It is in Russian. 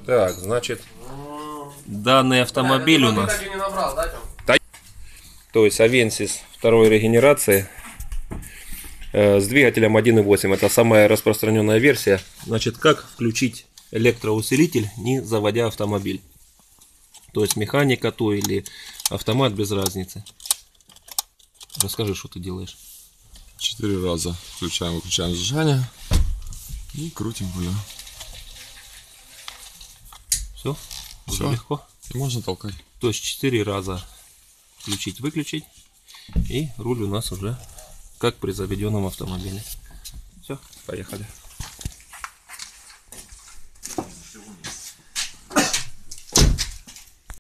Так, значит, данный автомобиль у нас... То есть Avensis второй регенерации с двигателем 1.8. Это самая распространенная версия. Значит, как включить электроусилитель, не заводя автомобиль? То есть механика то или автомат, без разницы. Расскажи, что ты делаешь. 4 раза включаем, выключаем зажигание и крутим рулем. Все? Все легко. И можно толкать. То есть 4 раза включить, выключить. И руль у нас уже как при заведенном автомобиле. Все, поехали.